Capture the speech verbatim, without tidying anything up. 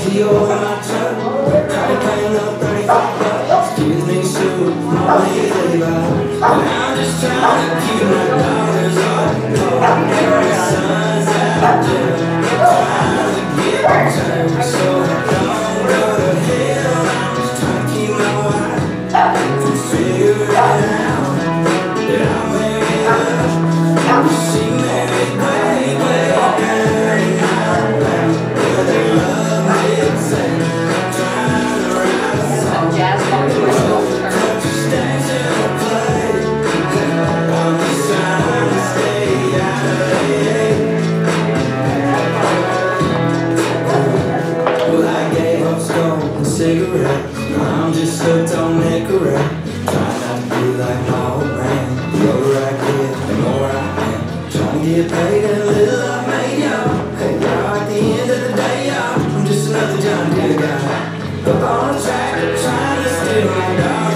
see you over my truck. I'm paying up thirty-five bucks. Excuse me, shoot, money is eighty-five. And I'm just trying to keep my dollars up. Every sun's out there, trying to get returned. So don't go to hell. I'm just trying to keep my wife to figure it out. That I made it up. She made it way, way down in my back. Where they love me exact. Trying to rise up. Jazz function. Stacks in a plate. I'm just trying to stay out of it. Well, I gave up smoking cigarettes. I'm just hooked on Nicorette. Trying not to be like my old man. The older I get, the more I am. Trying to get paid and a little I made, yo. Hey, now at the end of the day, yo, I'm just another John Deere guy. Up on the track, trying to steal my dog.